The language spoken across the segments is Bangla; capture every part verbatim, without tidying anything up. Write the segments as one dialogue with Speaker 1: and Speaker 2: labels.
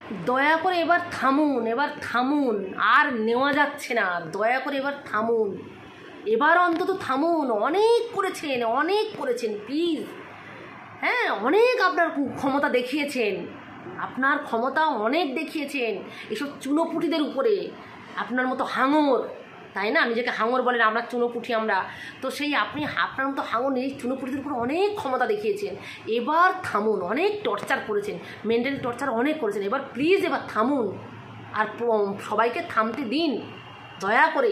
Speaker 1: দয়া করে এবার থামুন, এবার থামুন, আর নেওয়া যাচ্ছে না, দয়া করে এবার থামুন, এবার অন্তত থামুন। অনেক করেছেন, অনেক করেছেন, প্লিজ। হ্যাঁ, অনেক আপনার ক্ষমতা দেখিয়েছেন, আপনার ক্ষমতা অনেক দেখিয়েছেন এসব চুনোপুটিদের উপরে। আপনার মতো হাঙর, তাই না, নিজেকে হাঙর বলেন, আপনার চুনোপুটি আমরা, তো সেই আপনি আপনার মতো হাঙর এই চুনোপুটিদের উপরে অনেক ক্ষমতা দেখিয়েছেন। এবার থামুন, অনেক টর্চার করেছেন, মেন্টালি টর্চার অনেক করেছেন, এবার প্লিজ এবার থামুন, আর সবাইকে থামতে দিন দয়া করে।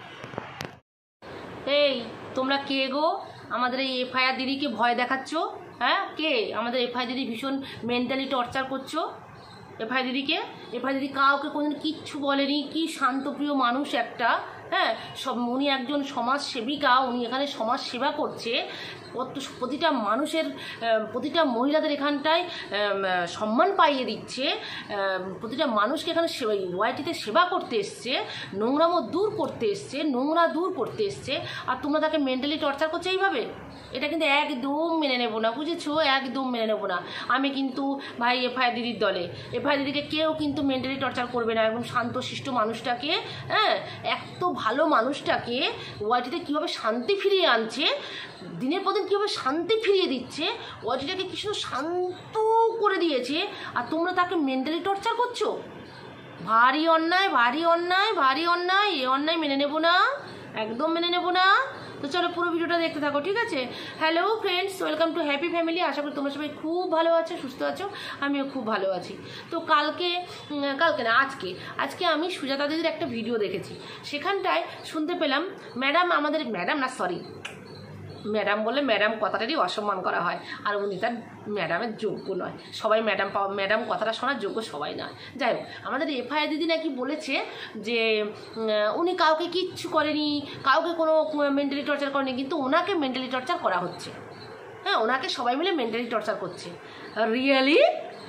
Speaker 1: এই তোমরা কে গো আমাদের এই এফআইআর দিদিকে ভয় দেখাচ্ছ? হ্যাঁ, কে আমাদের এফআইআর দিদি ভীষণ মেন্টালি টর্চার করছো? এফআইআর দিদিকে, এফআইআর দিদি কাউকে কোনোদিন কিচ্ছু বলেনি, কি শান্তপ্রিয় মানুষ একটা। হ্যাঁ, সব উনি একজন সমাজ সেবিকা, উনি এখানে সমাজ সেবা করছে, প্রতিটা মানুষের, প্রতিটা মহিলাদের এখানটায় সম্মান পাইয়ে দিচ্ছে, প্রতিটা মানুষকে এখানে সেবা ওয়াইটিতে সেবা করতে এসছে, নোংরামো দূর করতে এসছে, নোংরা দূর করতে এসছে, আর তোমরা তাকে মেন্টালি টর্চার করছো এইভাবে? এটা কিন্তু একদম মেনে নেবো না, বুঝেছো? একদম মেনে নেবো না। আমি কিন্তু ভাই এফআইআর দিদির দলে। এফআইআর দিদিকে কেউ কিন্তু মেন্টালি টর্চার করবে না, একদম শান্তশিষ্ট মানুষটাকে, হ্যাঁ, এত ভালো মানুষটাকে ওয়াইটিতে কীভাবে শান্তি ফিরিয়ে আনছে, দিনের পর দিন কীভাবে শান্তি ফিরিয়ে দিচ্ছে, ওয়াইটিটাকে কি সুন্দর শান্ত করে দিয়েছে, আর তোমরা তাকে মেন্টালি টর্চার করছো। ভারী অন্যায়, ভারী অন্যায়, ভারী অন্যায়, এ অন্যায় মেনে নেবো না, একদম মেনে নেবো না। তো চলো পুরো ভিডিওটা দেখতে থাকো, ঠিক আছে? Hello friends, welcome to happy family. আশা করি তোমরা সবাই খুব ভালো আছো, সুস্থ আছো, আমিও খুব ভালো আছি। তো কালকে কালকে না আজকে আজকে আমি সুজাতা দিদির একটা ভিডিও দেখেছি, সেখানটায় শুনতে পেলাম ম্যাডাম আমাদের, ম্যাডাম না সরি ম্যাডাম বলে ম্যাডাম কথাটারই অসম্মান করা হয়, আর উনি তার ম্যাডামের যোগ্য নয়, সবাই ম্যাডাম পাওয়া ম্যাডাম কথাটা শোনার যোগ্য সবাই নয়। যাই হোক, আমাদের এফআইআর দিদি নাকি বলেছে যে উনি কাউকে কিচ্ছু করেনি, কাউকে কোনো মেন্টালি টর্চার করেনি, কিন্তু ওনাকে মেন্টালি টর্চার করা হচ্ছে। হ্যাঁ, ওনাকে সবাই মিলে মেন্টালি টর্চার করছে। রিয়েলি?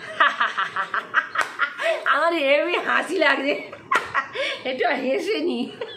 Speaker 1: আমার হেবি হাসি লাগছে, একটু হেসে নি।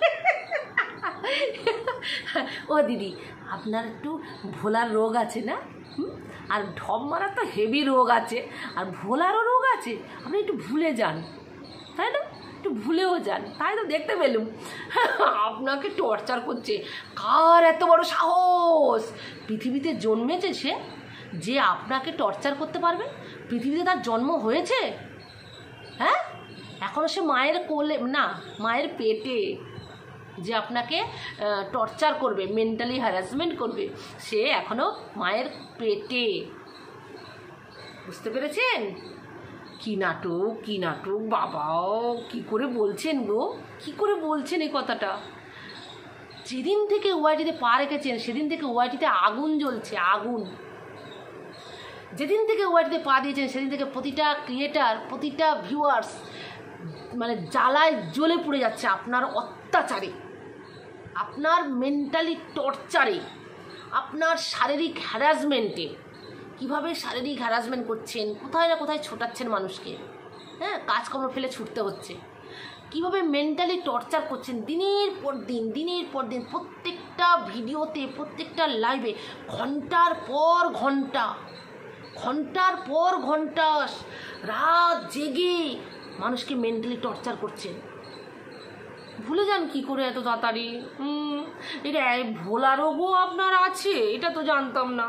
Speaker 1: ও দিদি, আপনার একটু ভোলার রোগ আছে না? আর ঢপ মারার তো হেভি রোগ আছে, আর ভোলারও রোগ আছে, আপনি একটু ভুলে যান, তাই না? একটু ভুলেও যান, তাই তো দেখতে পেলুম আপনাকে টর্চার করছে। কার এত বড় সাহস? পৃথিবীতে জন্মেছে সে যে আপনাকে টর্চার করতে পারবে? পৃথিবীতে তার জন্ম হয়েছে? হ্যাঁ, এখনও সে মায়ের কোলে না, মায়ের পেটে, যে আপনাকে টর্চার করবে, মেন্টালি হ্যারাসমেন্ট করবে, সে এখনও মায়ের পেটে। বুঝতে পেরেছেন? কি নাটক, কি নাটক, বাবাও কি করে বলছেন গো, কি করে বলছেন এই কথাটা? যেদিন থেকে ওয়াইটিতে পা রেখেছেন সেদিন থেকে ওয়াইটিতে আগুন জ্বলছে, আগুন। যেদিন থেকে ওয়াইটিতে পা দিয়েছেন সেদিন থেকে প্রতিটা ক্রিয়েটার, প্রতিটা ভিউয়ার্স মানে জ্বালায় জ্বলে পুড়ে যাচ্ছে আপনার অত্যাচারে, আপনার মেন্টালি টর্চারে, আপনার শারীরিক হ্যারাসমেন্টে। কীভাবে শারীরিক হ্যারাসমেন্ট করছেন, কোথায় না কোথায় ছোটাচ্ছেন মানুষকে, হ্যাঁ, কাজকর্ম ফেলে ছুটতে হচ্ছে। কীভাবে মেন্টালি টর্চার করছেন দিনের পর দিন, দিনের পর দিন, প্রত্যেকটা ভিডিওতে, প্রত্যেকটা লাইভে ঘন্টার পর ঘন্টা, ঘন্টার পর ঘন্টা রাত জেগে মানুষকে মেন্টালি টর্চার করছেন। ভুলে যান কি করে এত তাড়াতাড়ি? হুম, এটা ভোলা রোগও আপনার আছে, এটা তো জানতাম না।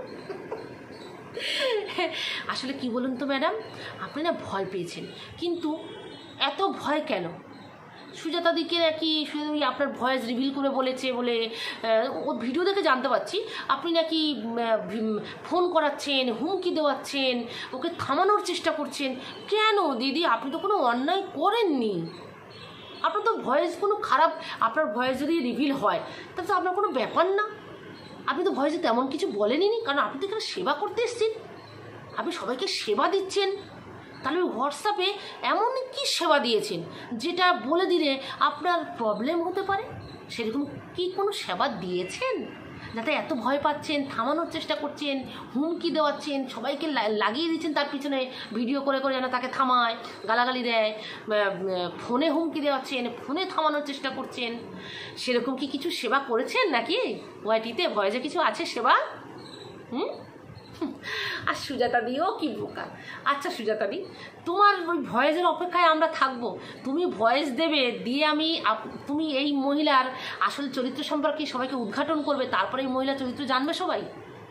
Speaker 1: আসলে কি বলুন তো ম্যাডাম, আপনি না ভয় পেয়েছেন, কিন্তু এত ভয় কেন? সুজাতা দিকে নাকি শুধু আপনার ভয়েস রিভিল করে বলেছে বলে, ও ভিডিও দেখে জানতে পারছি আপনি নাকি ফোন করাচ্ছেন, হুমকি দেওয়াচ্ছেন, ওকে থামানোর চেষ্টা করছেন। কেন দিদি? আপনি তো কোনো অন্যায় করেননি, আপনার তো ভয়েস কোনো খারাপ, আপনার ভয়েস যদি রিভিল হয় তাহলে তো আপনার কোনো ব্যাপার না, আপনি তো ভয়েসে তেমন কিছু বলেননি, কারণ আপনি তো এখানে সেবা করতে এসেছেন, আপনি সবাইকে সেবা দিচ্ছেন। তাহলে হোয়াটসঅ্যাপে এমন কি সেবা দিয়েছেন যেটা বলে দিলে আপনার প্রবলেম হতে পারে? সেরকম কি কোনো সেবা দিয়েছেন যাতে এত ভয় পাচ্ছেন, থামানোর চেষ্টা করছেন, হুমকি দেওয়াচ্ছেন, সবাইকে লাগিয়ে দিচ্ছেন তার পিছনে ভিডিও করে করে যেন তাকে থামায়, গালাগালি দেয়, ফোনে হুমকি দেওয়াচ্ছেন, ফোনে থামানোর চেষ্টা করছেন? সেরকম কি কিছু সেবা করেছেন নাকি ওয়াইটিতে? ভয়েসে কিছু আছে সেবা? হুম, আর সুজাতা দিও কি বোকা। আচ্ছা সুজাতা দি, তোমার ওই ভয়েসের অপেক্ষায় আমরা থাকবো, তুমি ভয়েস দেবে, দিয়ে আমি তুমি এই মহিলার আসল চরিত্র সম্পর্কে সবাইকে উদ্ঘাটন করবে, তারপরে এই মহিলার চরিত্র জানবে সবাই।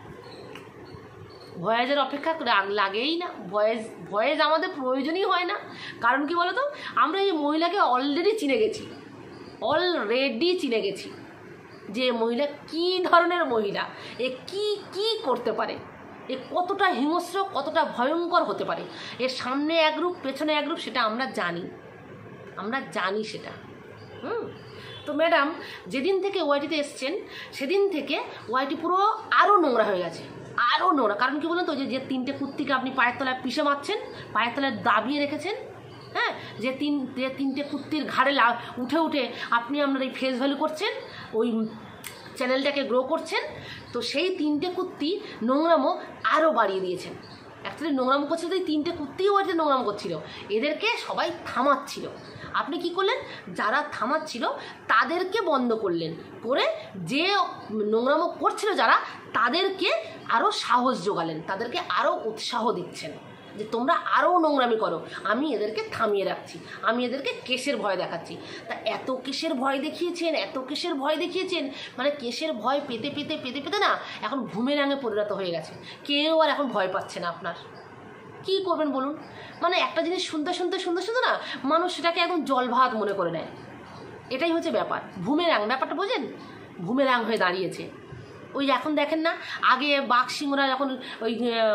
Speaker 1: ভয়েসের অপেক্ষা লাগেই না, ভয়েস ভয়েস আমাদের প্রয়োজনই হয় না। কারণ কি বলো তো, আমরা এই মহিলাকে অলরেডি চিনে গেছি, অলরেডি চিনে গেছি যে মহিলা কী ধরনের মহিলা, এ কি কি করতে পারে, এ কতটা হিংস্র, কতটা ভয়ঙ্কর হতে পারে, এর সামনে এক রূপ পেছনে এক রূপ, সেটা আমরা জানি, আমরা জানি সেটা। হুম তো ম্যাডাম যেদিন থেকে ওয়াইটিতে এসছেন সেদিন থেকে ওয়াইটি পুরো আরও নোংরা হয়ে গেছে, আরও নোংরা। কারণ কি বলুন তো, যে যে তিনটে কুত্তিকে আপনি পায়ের তলায় পিষে মারছেন, পায়ের তলায় দাবিয়ে রেখেছেন, হ্যাঁ, যে তিন যে তিনটে কুত্তির ঘাড়ে উঠে উঠে আপনি আপনার এই ফেস ভ্যালু করছেন, ওই চ্যানেলটাকে গ্রো করছেন, তো সেই তিনটে কুত্তি নোংরামো আরও বাড়িয়ে দিয়েছেন। অ্যাকচুয়ালি নোংরামো করছিল তো এই তিনটে কুত্তিও বাড়িতে নোংরামো করছিল, এদেরকে সবাই থামাচ্ছিল। আপনি কি করলেন, যারা থামাচ্ছিল তাদেরকে বন্ধ করলেন, করে যে নোংরামো করছিল যারা, তাদেরকে আরও সাহস জোগালেন, তাদেরকে আরও উৎসাহ দিচ্ছেন যে তোমরা আরও নোংরামি করো, আমি এদেরকে থামিয়ে রাখছি, আমি এদেরকে কেসের ভয় দেখাচ্ছি। তা এত কেসের ভয় দেখিয়েছেন, এত কেসের ভয় দেখিয়েছেন, মানে কেসের ভয় পেতে পেতে পেতে পেতে না এখন ঘুমের আঙে পরিণত হয়ে গেছে, কেউ আর এখন ভয় পাচ্ছে না আপনার। কী করবেন বলুন, মানে একটা জিনিস শুনতে শুনতে শুনতে শুনতে না মানুষ সেটাকে একদম জল ভাত মনে করে নেয়, এটাই হচ্ছে ব্যাপার। বুমেরাং ব্যাপারটা বোঝেন, বুমেরাং হয়ে দাঁড়িয়েছে। ওই এখন দেখেন না, আগে বাঘ সিংহরা যখন ওই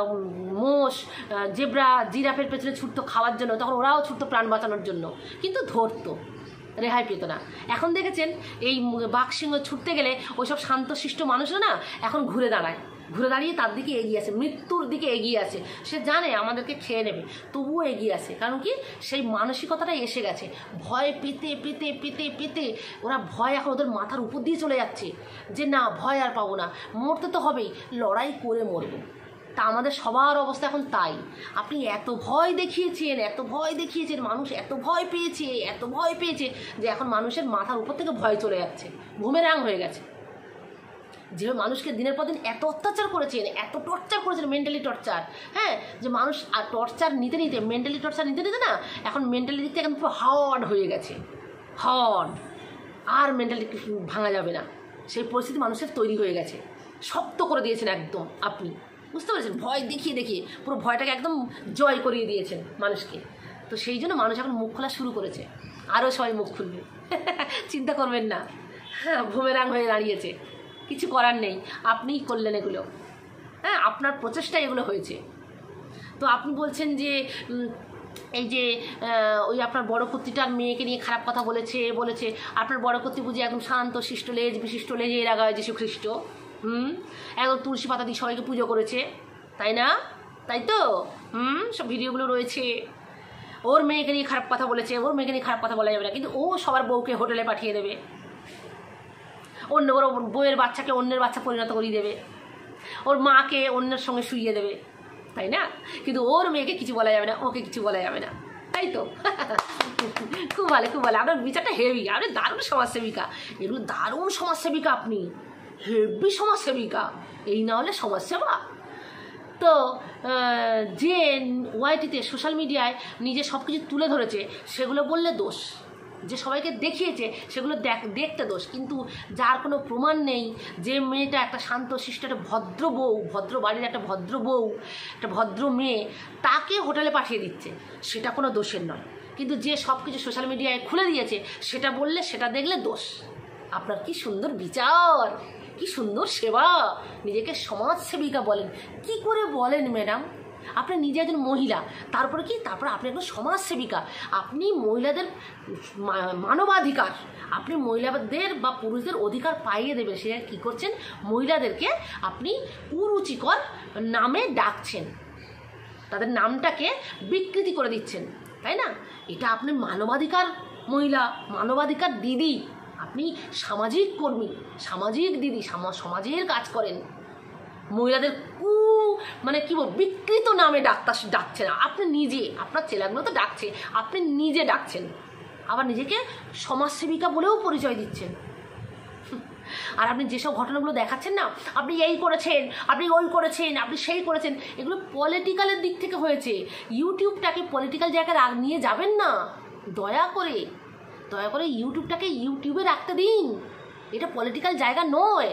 Speaker 1: মোষ জেব্রা জিরাফের পেছনে ছুটতো খাওয়ার জন্য, তখন ওরাও ছুটতো প্রাণ বাঁচানোর জন্য, কিন্তু ধরতো, রেহাই পেত না। এখন দেখেছেন এই বাঘ সিংহ ছুটতে গেলে ওইসব শান্তশিষ্ট মানুষরা না এখন ঘুরে দাঁড়ায়, ঘুরে দাঁড়িয়ে তার দিকে এগিয়ে আসে, মৃত্যুর দিকে এগিয়ে আসে। সে জানে আমাদেরকে খেয়ে নেবে, তবুও এগিয়ে আসে। কারণ কি, সেই মানসিকতাটা এসে গেছে, ভয় পেতে পেতে পেতে পেতে ওরা ভয় এখন ওদের মাথার উপর দিয়ে চলে যাচ্ছে, যে না ভয় আর পাবো না, মরতে তো হবেই, লড়াই করে মরবো। তা আমাদের সবার অবস্থা এখন তাই। আপনি এত ভয় দেখিয়েছেন, এত ভয় দেখিয়েছেন, মানুষ এত ভয় পেয়েছে, এত ভয় পেয়েছে যে এখন মানুষের মাথার উপর থেকে ভয় চলে যাচ্ছে, বুমেরাং হয়ে গেছে। যে মানুষকে দিনের পর দিন এত অত্যাচার করেছেন, এত টর্চার করেছেন, মেন্টালি টর্চার, হ্যাঁ, যে মানুষ আর টর্চার নিতে নিতে, মেন্টালি টর্চার নিতে নিতে না এখন মেন্টালি দিক থেকে এখন পুরো হার্ড হয়ে গেছে, হার্ড, আর মেন্টালি ভাঙা যাবে না, সেই পরিস্থিতি মানুষের তৈরি হয়ে গেছে, শক্ত করে দিয়েছেন একদম আপনি, বুঝতে পেরেছেন? ভয় দেখিয়ে দেখিয়ে পুরো ভয়টাকে একদম জয় করিয়ে দিয়েছেন মানুষকে। তো সেই জন্য মানুষ এখন মুখ খোলা শুরু করেছে, আরও সবাই মুখ খুলবে, চিন্তা করবেন না। হ্যাঁ, বুমেরাং হয়ে দাঁড়িয়েছে, কিছু করার নেই, আপনিই করলেন এগুলো, হ্যাঁ, আপনার প্রচেষ্টায় এগুলো হয়েছে। তো আপনি বলছেন যে এই যে ওই আপনার বড় কর্তৃটার মেয়েকে নিয়ে খারাপ কথা বলেছে বলেছে আপনার বড় কর্তৃ বুঝি একদম শান্ত শিষ্ট লেজ বিশিষ্ট লেজে এর আগায় যীশু খ্রিস্ট, হুম, একদম তুলসী পাতা দিয়ে সবাইকে পুজো করেছে, তাই না? তাই তো, হুম, সব ভিডিওগুলো রয়েছে। ওর মেয়েকে নিয়ে খারাপ কথা বলেছে, ওর মেয়েকে নিয়ে খারাপ কথা বলা যাবে না, কিন্তু ও সবার বউকে হোটেলে পাঠিয়ে দেবে, অন্য ওর বউয়ের বাচ্চাকে অন্যের বাচ্চা পরিণত করিয়ে দেবে, ওর মাকে অন্যের সঙ্গে শুইয়ে দেবে, তাই না? কিন্তু ওর মেয়েকে কিছু বলা যাবে না, ওকে কিছু বলা যাবে না, তাই তো? খুব ভালো, খুব ভালো, আপনার বিচারটা হেভি, আপনি দারুণ সমাজসেবিকা, এগুলো দারুণ সমাজসেবিকা, আপনি হেভি সমাজসেবিকা, এই না হলে সমাজসেবা। তো যে ওয়াইটিতে সোশ্যাল মিডিয়ায় নিজে সব কিছু তুলে ধরেছে সেগুলো বললে দোষ, যে সবাইকে দেখিয়েছে সেগুলো দেখ দেখতে দোষ, কিন্তু যার কোনো প্রমাণ নেই, যে মেয়েটা একটা শান্ত শিষ্ট একটা ভদ্র বউ, ভদ্র বাড়ির একটা ভদ্র বউ, একটা ভদ্র মেয়ে, তাকে হোটেলে পাঠিয়ে দিচ্ছে, সেটা কোনো দোষের নয়। কিন্তু যে সব কিছু সোশ্যাল মিডিয়ায় খুলে দিয়েছে সেটা বললে, সেটা দেখলে দোষ। আপনার কি সুন্দর বিচার, কি সুন্দর সেবা, নিজেকে সমাজসেবিকা বলেন, কি করে বলেন ম্যাডাম? আপনি নিজে একজন মহিলা, তারপরে কি, তারপরে আপনি একজন সমাজসেবিকা, আপনি মহিলাদের মানবাধিকার, আপনি মহিলাদের বা পুরুষদের অধিকার পাইয়ে দেবেন, সে কী করছেন? মহিলাদেরকে আপনি কুরুচিকর নামে ডাকছেন, তাদের নামটাকে বিকৃতি করে দিচ্ছেন, তাই না? এটা আপনি মানবাধিকার মহিলা, মানবাধিকার দিদি, আপনি সামাজিক কর্মী, সামাজিক দিদি, সমাজের কাজ করেন, মহিলাদের কু মানে কী বল বিকৃত নামে ডাক্তার ডাকছেন আপনি নিজে, আপনার ছেলেগুলো তো ডাকছে, আপনি নিজে ডাকছেন, আবার নিজেকে সমাজসেবিকা বলেও পরিচয় দিচ্ছেন। আর আপনি যেসব ঘটনাগুলো দেখাচ্ছেন না, আপনি এই করেছেন, আপনি ওই করেছেন, আপনি সেই করেছেন, এগুলো পলিটিক্যালের দিক থেকে হয়েছে। ইউটিউবটাকে পলিটিক্যাল জায়গায় নিয়ে যাবেন না, দয়া করে দয়া করে ইউটিউবটাকে ইউটিউবে রাখতে দিন। এটা পলিটিক্যাল জায়গা নয়।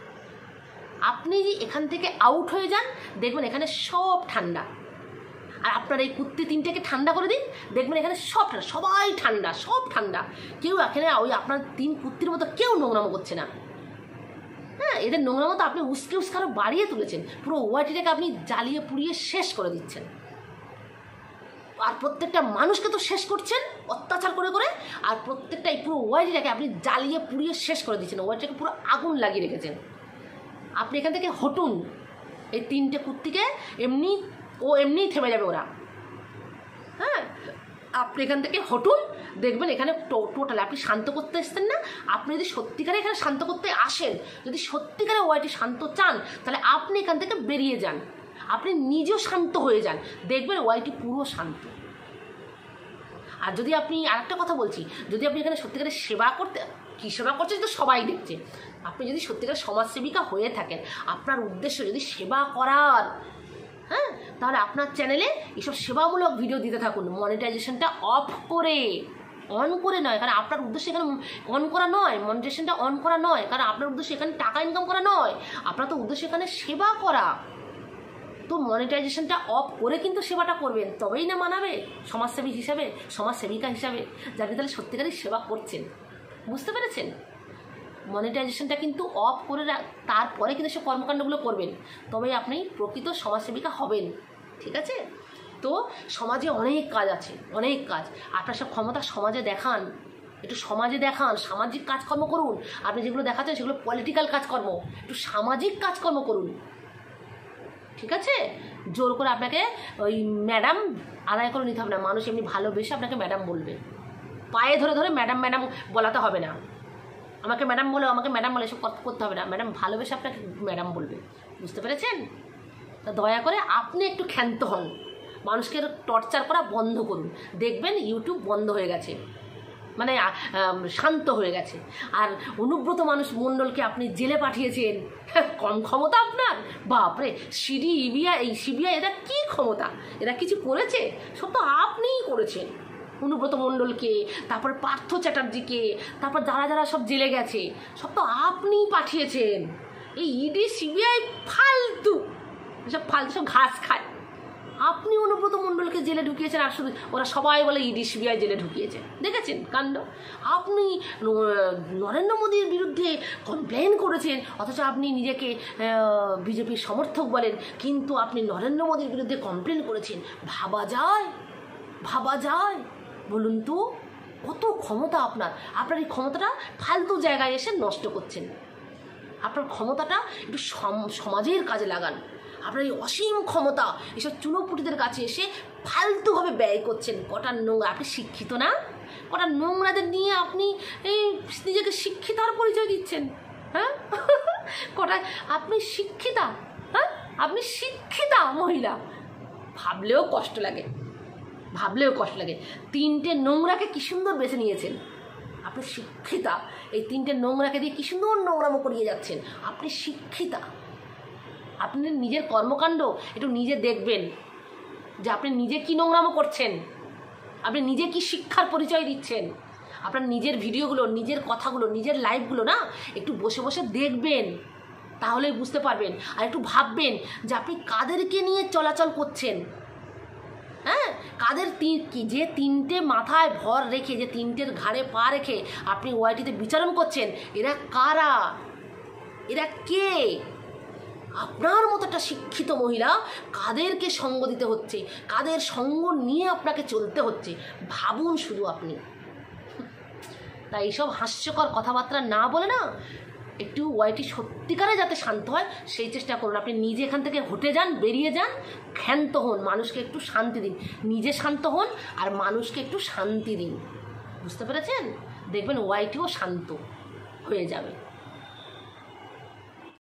Speaker 1: আপনি এখান থেকে আউট হয়ে যান, দেখবেন এখানে সব ঠান্ডা। আর আপনার এই কুত্তি তিনটাকে ঠান্ডা করে দিন, দেখবেন এখানে সব ঠান্ডা, সবাই ঠান্ডা, সব ঠান্ডা। কেউ এখানে ওই আপনার তিন কুত্তির মতো কেউ নোংরামো করছে না। হ্যাঁ, এদের নোংরামো তো আপনি উস্কে উস্কে আরও বাড়িয়ে তুলেছেন, পুরো ওয়াইটিটাকে আপনি জ্বালিয়ে পুড়িয়ে শেষ করে দিচ্ছেন। আর প্রত্যেকটা মানুষকে তো শেষ করছেন অত্যাচার করে করে, আর প্রত্যেকটা এই পুরো ওয়াইটিটাকে আপনি জ্বালিয়ে পুড়িয়ে শেষ করে দিচ্ছেন, ওয়াইটিটাকে পুরো আগুন লাগিয়ে রেখেছেন। আপনি এখান থেকে হটুন, এই তিনটে কুত্তিকে এমনি ও এমনিই থেমে যাবে ওরা। হ্যাঁ, আপনি এখান থেকে হটুন, দেখবেন এখানে টোটাল আপনি শান্ত করতে এসছেন না। আপনি যদি সত্যিকারে এখানে শান্ত করতে আসেন, যদি সত্যিকারে ওয়াইটি শান্ত চান, তাহলে আপনি এখান থেকে বেরিয়ে যান, আপনি নিজেও শান্ত হয়ে যান, দেখবেন ওয়াইটি পুরো শান্ত। আর যদি আপনি আরেকটা কথা বলছি, যদি আপনি এখানে সত্যিকারে সেবা করতে, কী সেবা করছেন তো সবাই দেখছে, আপনি যদি সত্যিকার সমাজসেবিকা হয়ে থাকেন, আপনার উদ্দেশ্য যদি সেবা করার, হ্যাঁ, তাহলে আপনার চ্যানেলে এইসব সেবামূলক ভিডিও দিতে থাকুন, মনিটাইজেশনটা অফ করে, অন করে নয়। কারণ আপনার উদ্দেশ্য এখানে অন করা নয়, মনিটাইজেশনটা অন করা নয়, কারণ আপনার উদ্দেশ্য এখানে টাকা ইনকাম করা নয়, আপনার তো উদ্দেশ্য এখানে সেবা করা। তো মনিটাইজেশনটা অফ করে কিন্তু সেবাটা করবেন, তবেই না মানাবে সমাজসেবী হিসাবে, সমাজসেবিকা হিসাবে, যাকে তাহলে সত্যিকারই সেবা করছেন। বুঝতে পেরেছেন? মনিটাইজেশনটা কিন্তু অফ করে তারপরে কিন্তু সে কর্মকাণ্ডগুলো করবেন, তবেই আপনি প্রকৃত সমাজসেবিকা হবেন। ঠিক আছে? তো সমাজে অনেক কাজ আছে, অনেক কাজ। আপনার সব ক্ষমতা সমাজে দেখান, একটু সমাজে দেখান, সামাজিক কাজকর্ম করুন। আপনি যেগুলো দেখাচ্ছেন সেগুলো পলিটিক্যাল কাজকর্ম, একটু সামাজিক কাজকর্ম করুন। ঠিক আছে? জোর করে আপনাকে ওই ম্যাডাম আদায় করে নিতে হবে না, মানুষ এমনি ভালোবেসে আপনাকে ম্যাডাম বলবে, পায়ে ধরে ধরে ম্যাডাম ম্যাডাম বলাতে হবে না। আমাকে ম্যাডাম বলো, আমাকে ম্যাডাম বলে এসব করতে হবে না, ম্যাডাম ভালোবেসে আপনাকে ম্যাডাম বলবে। বুঝতে পেরেছেন? তা দয়া করে আপনি একটু ক্ষান্ত হন, মানুষকে টর্চার করা বন্ধ করুন, দেখবেন ইউটিউব বন্ধ হয়ে গেছে, মানে শান্ত হয়ে গেছে। আর অনুব্রত মানুষ মণ্ডলকে আপনি জেলে পাঠিয়েছেন, কম ক্ষমতা আপনার? বাপরে, সিডি ইবিআই এই সিবিআই এরা কী ক্ষমতা, এরা কিছু করেছে? সব তো আপনিই করেছেন। অনুব্রত মণ্ডলকে, তারপরে পার্থ চ্যাটার্জিকে, তারপর যারা যারা সব জেলে গেছে সব তো আপনিই পাঠিয়েছেন। এই ইডি সিবিআই ফালতু, সব ফালতু, সব ঘাস খায়। আপনি অনুব্রত মণ্ডলকে জেলে ঢুকিয়েছেন, আর শুধু ওরা সবাই বলে ইডি সিবিআই জেলে ঢুকিয়েছে। দেখেছেন কাণ্ড? আপনি নরেন্দ্র মোদীর বিরুদ্ধে কমপ্লেন করেছেন, অথচ আপনি নিজেকে বিজেপির সমর্থক বলেন, কিন্তু আপনি নরেন্দ্র মোদীর বিরুদ্ধে কমপ্লেন করেছেন। ভাবা যায়? ভাবা যায়? বলুন তো, কত ক্ষমতা আপনার। আপনার এই ক্ষমতাটা ফালতু জায়গায় এসে নষ্ট করছেন। আপনার ক্ষমতাটা একটু সমাজের কাজে লাগান। আপনার এই অসীম ক্ষমতা এসব চুনোপুটিদের কাছে এসে ফালতুভাবে ব্যয় করছেন। কটা নোংরা, আপনি শিক্ষিত না? কটা নোংরাদের নিয়ে আপনি এই নিজেকে শিক্ষিতার পরিচয় দিচ্ছেন। হ্যাঁ, কটা আপনি শিক্ষিতা, হ্যাঁ, আপনি শিক্ষিতা মহিলা। ভাবলেও কষ্ট লাগে, ভাবলেও কষ্ট লাগে। তিনটে নোংরাকে কি সুন্দর বেছে নিয়েছেন। আপনি শিক্ষিতা, এই তিনটে নোংরাকে দিয়ে কি সুন্দর নোংরামো করিয়ে যাচ্ছেন। আপনি শিক্ষিতা। আপনি নিজের কর্মকাণ্ড একটু নিজে দেখবেন যে আপনি নিজে কি নোংরামো করছেন, আপনি নিজে কি শিক্ষার পরিচয় দিচ্ছেন। আপনার নিজের ভিডিওগুলো, নিজের কথাগুলো, নিজের লাইভগুলো না একটু বসে বসে দেখবেন, তাহলে বুঝতে পারবেন। আর একটু ভাববেন যে আপনি কাদেরকে নিয়ে চলাচল করছেন। হ্যাঁ, কাদের যে তিনটে মাথায় ভর রেখে, যে তিনটের ঘাড়ে পা রেখে আপনি ওয়াইটিতে বিচরণ করছেন, এরা কারা, এরা কে? আপনার মতো একটা শিক্ষিত মহিলা কাদেরকে সঙ্গ দিতে হচ্ছে, কাদের সঙ্গ নিয়ে আপনাকে চলতে হচ্ছে, ভাবুন শুধু আপনি। তাই এইসব হাস্যকর কথাবার্তা না বলে না, একটু ওয়াইটি সত্যিকারে যাতে শান্ত হয় সেই চেষ্টা করুন। আপনি নিজে এখান থেকে হটে যান, বেরিয়ে যান, ক্ষান্ত হন, মানুষকে একটু শান্তি দিন। নিজে শান্ত হন আর মানুষকে একটু শান্তি দিন। বুঝতে পেরেছেন? দেখবেন ওয়াইটিও শান্ত হয়ে যাবে।